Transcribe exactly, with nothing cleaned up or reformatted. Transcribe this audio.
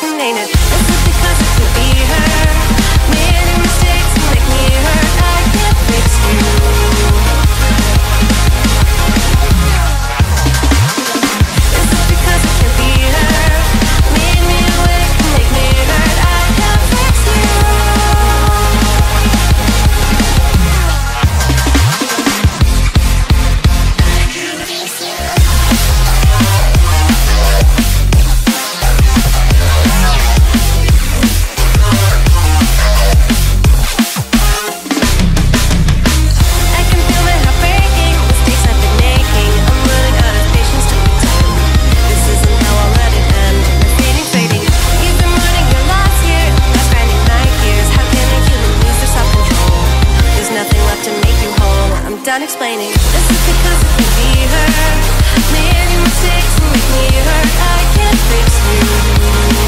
can name it. Is it because I could be her? Many mistakes to make me hurt. I can't fix you. Is it because I can't be her? Made me awake, make me hurt. I can't fix you. Done explaining. This is because I can't be her. Many mistakes to make me hurt. I can't fix you.